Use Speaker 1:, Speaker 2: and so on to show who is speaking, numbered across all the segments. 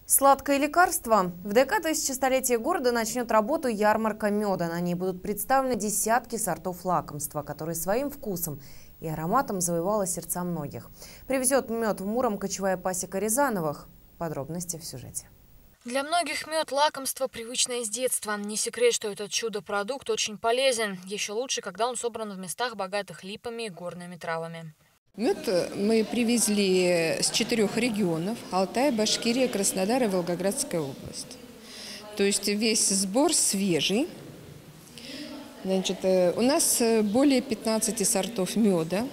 Speaker 1: Сладкое лекарство. В ДК тысячелетия города начнет работу ярмарка меда. На ней будут представлены десятки сортов лакомства, которые своим вкусом и ароматом завоевала сердца многих. Привезет мед в Муром кочевая пасека Рязановых. Подробности в сюжете.
Speaker 2: Для многих мед – лакомство, привычное с детства. Не секрет, что этот чудо-продукт очень полезен. Еще лучше, когда он собран в местах, богатых липами и горными травами.
Speaker 3: Мед мы привезли с 4 регионов – Алтай, Башкирия, Краснодар и Волгоградская область. То есть весь сбор свежий. Значит, у нас более 15 сортов меда.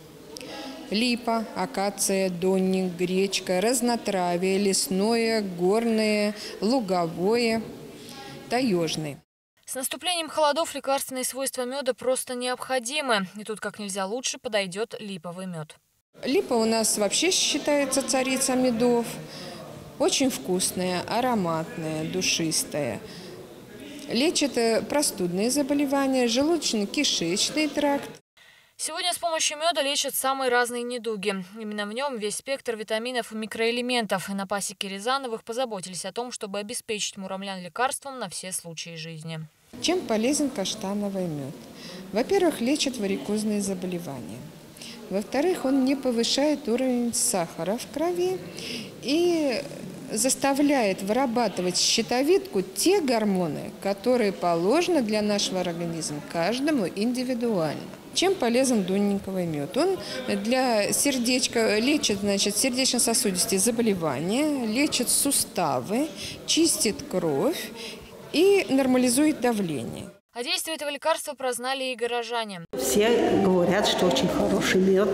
Speaker 3: Липа, акация, донник, гречка, разнотравие, лесное, горное, луговое, таежное.
Speaker 2: С наступлением холодов лекарственные свойства меда просто необходимы. И тут как нельзя лучше подойдет липовый мед.
Speaker 3: Липа у нас вообще считается царица медов. Очень вкусная, ароматная, душистая. Лечит простудные заболевания, желудочно-кишечный тракт.
Speaker 2: Сегодня с помощью меда лечат самые разные недуги. Именно в нем весь спектр витаминов и микроэлементов. И на пасеке Рязановых позаботились о том, чтобы обеспечить муромлян лекарством на все случаи жизни.
Speaker 3: Чем полезен каштановый мед? Во-первых, лечит варикозные заболевания. Во-вторых, он не повышает уровень сахара в крови и заставляет вырабатывать щитовидку те гормоны, которые положены для нашего организма каждому индивидуально. Чем полезен донниковый мед? Он для сердечка лечит, сердечно-сосудистые заболевания, лечит суставы, чистит кровь и нормализует давление.
Speaker 2: О действии этого лекарства прознали и горожане.
Speaker 4: Все говорят, что очень хороший мед.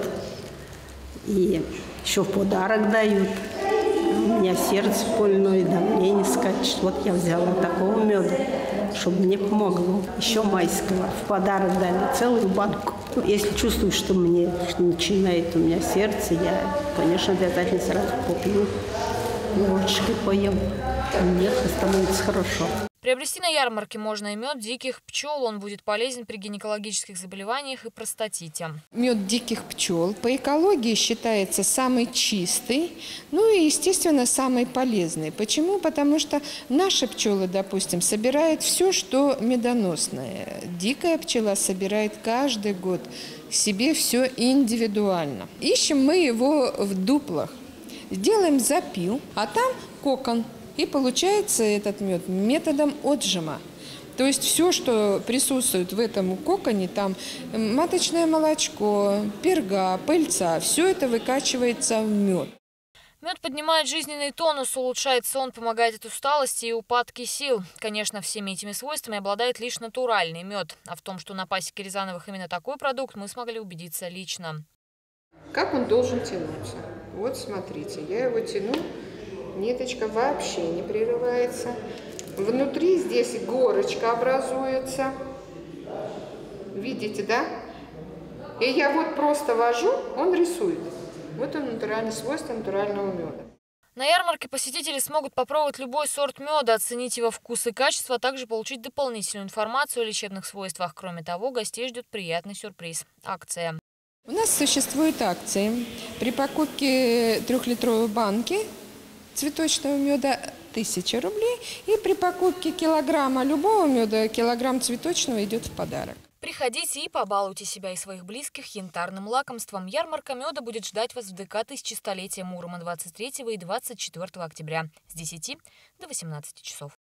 Speaker 4: И еще в подарок дают. У меня сердце больное, давление скачет. Вот я взяла такого меда, чтобы мне помогло. Еще майского. В подарок дали целую банку. Если чувствую, что мне начинает у меня сердце, я, конечно, обязательно сразу попью. Ложечкой поем. Мне становится хорошо.
Speaker 2: Приобрести на ярмарке можно и мед диких пчел. Он будет полезен при гинекологических заболеваниях и простатите.
Speaker 3: Мед диких пчел по экологии считается самый чистый, ну и, естественно, самый полезный. Почему? Потому что наши пчелы, допустим, собирают все, что медоносное. Дикая пчела собирает каждый год себе все индивидуально. Ищем мы его в дуплах. Делаем запил, а там кокон. И получается этот мед методом отжима. То есть все, что присутствует в этом коконе, там маточное молочко, перга, пыльца, все это выкачивается в мед.
Speaker 2: Мед поднимает жизненный тонус, улучшает сон, помогает от усталости и упадки сил. Конечно, всеми этими свойствами обладает лишь натуральный мед. А в том, что на пасеке Рязановых именно такой продукт, мы смогли убедиться лично.
Speaker 3: Как он должен тянуться? Вот смотрите, я его тяну. Ниточка вообще не прерывается. Внутри здесь горочка образуется. Видите, да? И я вот просто вожу, он рисует. Вот он натуральное свойство натурального меда.
Speaker 2: На ярмарке посетители смогут попробовать любой сорт меда, оценить его вкус и качество, а также получить дополнительную информацию о лечебных свойствах. Кроме того, гостей ждет приятный сюрприз – акция.
Speaker 3: У нас существует акция. При покупке 3-литровой банки цветочного меда 1000 рублей. И при покупке килограмма любого меда килограмм цветочного идет в подарок.
Speaker 2: Приходите и побалуйте себя и своих близких янтарным лакомством. Ярмарка меда будет ждать вас в ДК тысячелетия Мурома 23 и 24 октября с 10 до 18 часов.